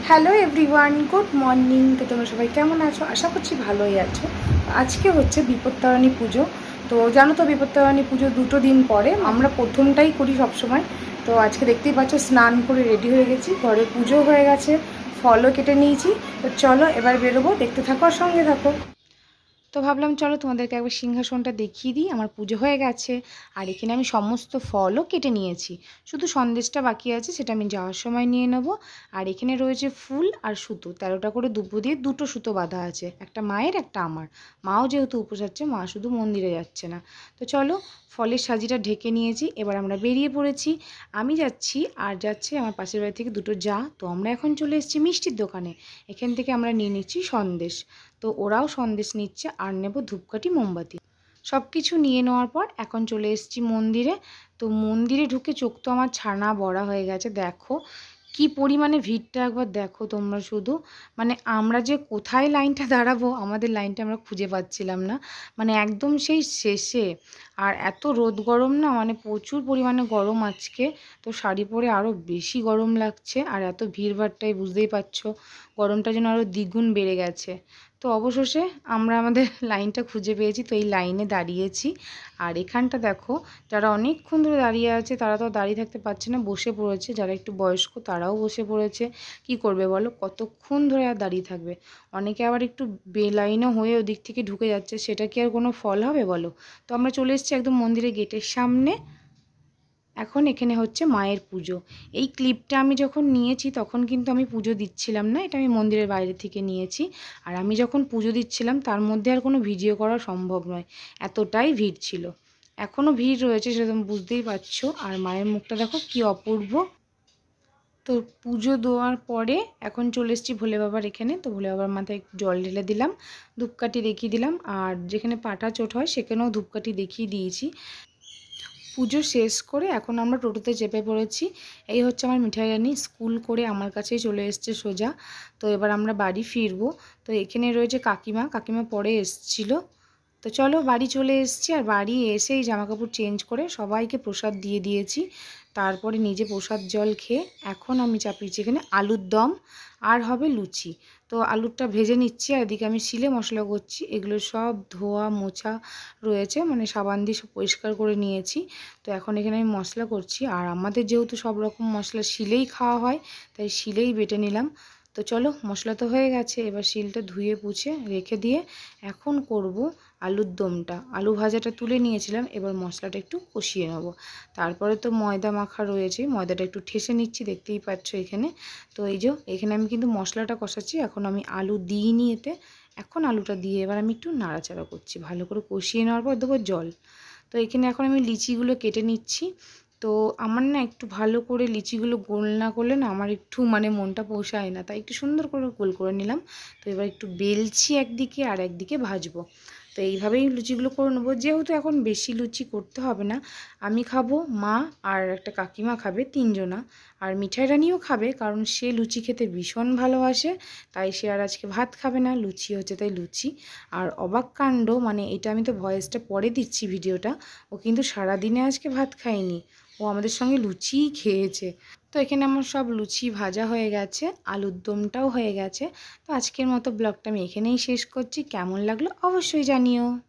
Hello everyone, good morning. তো তোমরা সবাই কেমন আছো? আশা করছি ভালোই আছো। আজকে হচ্ছে বিপত্তারিণী পুজো। তো জানো তো বিপত্তারিণী পুজো 2 দিন পরে, আমরা প্রথমটাই করি সবসময়। তো আজকে দেখতেই পাচ্ছ স্নান করে রেডি হয়ে গেছি, ঘরে পুজো হয়ে গেছে, ফলও কেটে নিয়েছি। তো চলো এবার বেরোবো, দেখতে থাকো আর সঙ্গে থাকো। তো ভাবলাম চলো তোমাদেরকে একবার সিংহাসনটা দেখিয়ে দিই। আমার পুজো হয়ে গেছে আর এখানে আমি সমস্ত ফলও কেটে নিয়েছি, শুধু সন্দেশটা বাকি আছে, সেটা আমি যাওয়ার সময় নিয়ে নেব। আর এখানে রয়েছে ফুল আর সুতো, 13টা করে দুব্বো দিয়ে 2টো সুতো বাঁধা আছে, একটা মায়ের একটা আমার। মাও যেহেতু উপোস আছে, মা শুধু মন্দিরে যাচ্ছে না। তো চলো, ফলের সাজিটা ঢেকে নিয়েছি, এবার আমরা বেরিয়ে পড়েছি। আমি যাচ্ছি আর যাচ্ছে আমার পাশের বাড়ি থেকে 2টো যা। তো আমরা এখন চলে এসেছি মিষ্টির দোকানে। এখান থেকে আমরা নিয়ে নিচ্ছি সন্দেশ। তো ওরাও সন্দেশ নিচ্ছে আর নেব ধূপকাঠি, মোমবাতি। সব কিছু নিয়ে নেওয়ার পর এখন চলে এসেছি মন্দিরে। তো মন্দিরে ঢুকে চোখ তো আমার ছানা বড়া হয়ে গেছে। দেখো কি পরিমাণে ভিড়টা, একবার দেখো তোমরা শুধু। মানে আমরা যে কোথায় লাইনটা দাঁড়াবো, আমাদের লাইনটা আমরা খুঁজে পাচ্ছিলাম না। মানে একদম সেই শেষে। আর এত রোদ গরম না, মানে প্রচুর পরিমাণে গরম আজকে। তো শাড়ি পরে আরও বেশি গরম লাগছে, আর এত ভিড়ভাড়টাই বুঝতেই পারছো, গরমটা যেন আরও দ্বিগুণ বেড়ে গেছে। তো অবশেষে আমরা আমাদের লাইনটা খুঁজে পেয়েছি, তো এই লাইনে দাঁড়িয়েছি। আর এখানটা দেখো, যারা অনেকক্ষণ ধরে দাঁড়িয়ে আছে তারা তো দাঁড়িয়ে থাকতে পারছে না, বসে পড়েছে। যারা একটু বয়স্ক তারাও বসে পড়েছে। কি করবে বলো, কতক্ষণ ধরে আর দাঁড়িয়ে থাকবে। অনেকে আবার একটু বেলাইনও হয়ে ওদিক থেকে ঢুকে যাচ্ছে, সেটা কি আর কোনো ফল হবে বলো। তো আমরা চলে এসেছি একদম মন্দিরের গেটের সামনে। এখন এখানে হচ্ছে মায়ের পুজো। এই ক্লিপটা আমি যখন নিয়েছি তখন কিন্তু আমি পুজো দিচ্ছিলাম না, এটা আমি মন্দিরের বাইরে থেকে নিয়েছি। আর আমি যখন পুজো দিচ্ছিলাম তার মধ্যে আর কোনো ভিডিও করা সম্ভব নয়, এতটাই ভিড় ছিল। এখনও ভিড় রয়েছে, সেটা তুমি বুঝতেই পারছো। আর মায়ের মুখটা দেখো কি অপূর্ব। তো পুজো দেওয়ার পরে এখন চলে এসেছি ভোলে বাবার এখানে। তো ভোলে বাবার মাথায় একটু জল ঢেলে দিলাম, ধূপকাঠি দেখিয়ে দিলাম। আর যেখানে পাটা চোট হয় সেখানেও ধূপকাঠি দেখিয়ে দিয়েছি। পুজো শেষ করে এখন আমরা টোটোতে চেপে পড়েছি। এই হচ্ছে আমার মিঠাই রানী, স্কুল করে আমার কাছেই চলে এসছে সোজা। তো এবার আমরা বাড়ি ফিরবো। তো এখানে রয়েছে কাকিমা, কাকিমা পরে এসছিল। তো চলো বাড়ি চলে এসেছি। আর বাড়ি এসেই জামাকাপড় চেঞ্জ করে সবাইকে প্রসাদ দিয়ে দিয়েছি। তারপরে নিজে প্রসাদ জল খেয়ে এখন আমি চাপিয়েছি এখানে আলুর দম আর হবে লুচি। তো আলুরটা ভেজে নিচ্ছি আর এদিকে আমি শিলে মশলা করছি। এগুলো সব ধোয়া মোছা রয়েছে, মানে সাবান দিয়ে সব পরিষ্কার করে নিয়েছি। তো এখন এখানে আমি মশলা করছি। আর আমাদের যেহেতু সব রকম মশলা শিলেই খাওয়া হয়, তাই শিলেই বেটে নিলাম। তো চলো, মশলা তো হয়ে গেছে, এবার শিলটা ধুয়ে পুছে রেখে দিয়ে এখন করব আলুর দমটা। আলু ভাজাটা তুলে নিয়েছিলাম, এবার মশলাটা একটু কষিয়ে নেব। তারপরে তো ময়দা মাখা রয়েছে, ময়দাটা একটু ঠেসে নিচ্ছি, দেখতেই পাচ্ছ এখানে। তো এই যে এখানে আমি কিন্তু মশলাটা কষাচ্ছি, এখন আমি আলু দিইনি এতে। এখন আলুটা দিয়ে এবার আমি একটু নাড়াচাড়া করছি, ভালো করে কষিয়ে নেওয়ার পর দেবো জল। তো এখানে এখন আমি লিচিগুলো কেটে নিচ্ছি। তো আমার না একটু ভালো করে লিচিগুলো গোল না করলে না আমার একটু মানে মনটা পোষায় না, তাই একটু সুন্দর করে গোল করে নিলাম। তো এবার একটু বেলছি একদিকে আর একদিকে ভাজবো। তো এইভাবেই লুচিগুলো করে নেবো, যেহেতু এখন বেশি লুচি করতে হবে না। আমি খাবো, মা আর একটা কাকিমা খাবে, 3জনা। আর মিঠাই রানিও খাবে, কারণ সে লুচি খেতে ভীষণ ভালোবাসে। তাই সে আর আজকে ভাত খাবে না, লুচি হচ্ছে তাই লুচি। আর অবাক কাণ্ড, মানে এটা আমি তো ভয়েসটা পরে দিচ্ছি ভিডিওটা, ও কিন্তু সারাদিনে আজকে ভাত খায়নি, ও আমাদের সঙ্গে লুচিই খেয়েছে। তো এখানে আমার সব লুচি ভাজা হয়ে গেছে, আলুর দমটাও হয়ে গেছে। তো আজকের মতো ব্লগটা আমি এখানেই শেষ করছি। কেমন লাগলো অবশ্যই জানিও।